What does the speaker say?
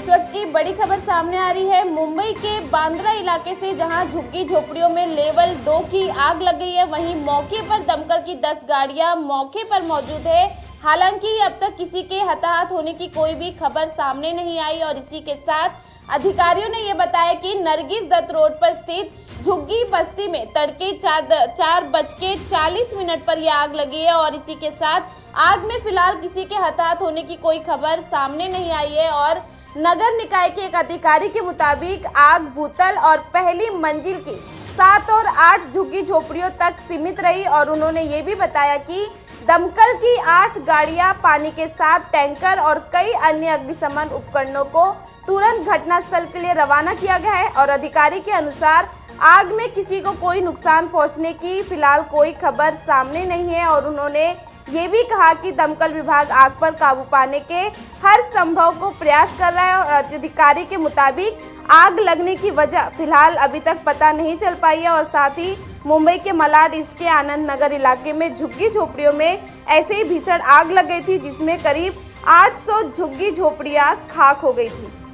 इस वक्त की बड़ी खबर सामने आ रही है मुंबई के बांद्रा इलाके से, जहां झुग्गी झोपड़ियों में लेवल 2 की आग लग गई है। वहीं मौके पर दमकल की 10 गाड़ियां मौके पर मौजूद है। हालांकि अब तक किसी के हताहत होने की कोई भी खबर सामने नहीं आई और इसी के साथ अधिकारियों ने यह बताया कि नरगिस दत्त रोड पर स्थित झुग्गी बस्ती में तड़के 4:40 पर यह आग लगी है और इसी के साथ आग में फिलहाल किसी के हताहत होने की कोई खबर सामने नहीं आई है। और नगर निकाय के एक अधिकारी के मुताबिक आग भूतल और पहली मंजिल की 7 और 8 झुग्गी झोपड़ियों तक सीमित रही और उन्होंने ये भी बताया कि दमकल की 8 गाड़ियां पानी के साथ टैंकर और कई अन्य अग्निशमन उपकरणों को तुरंत घटनास्थल के लिए रवाना किया गया है। और अधिकारी के अनुसार आग में किसी को कोई नुकसान पहुंचने की फिलहाल कोई खबर सामने नहीं है और उन्होंने ये भी कहा कि दमकल विभाग आग पर काबू पाने के हर संभव को प्रयास कर रहा है। और अधिकारी के मुताबिक आग लगने की वजह फिलहाल अभी तक पता नहीं चल पाई है। और साथ ही मुंबई के मलाड ईस्ट के आनंद नगर इलाके में झुग्गी झोपड़ियों में ऐसे ही भीषण आग लग गई थी, जिसमें करीब 800 झुग्गी झोपड़ियां खाक हो गई थी।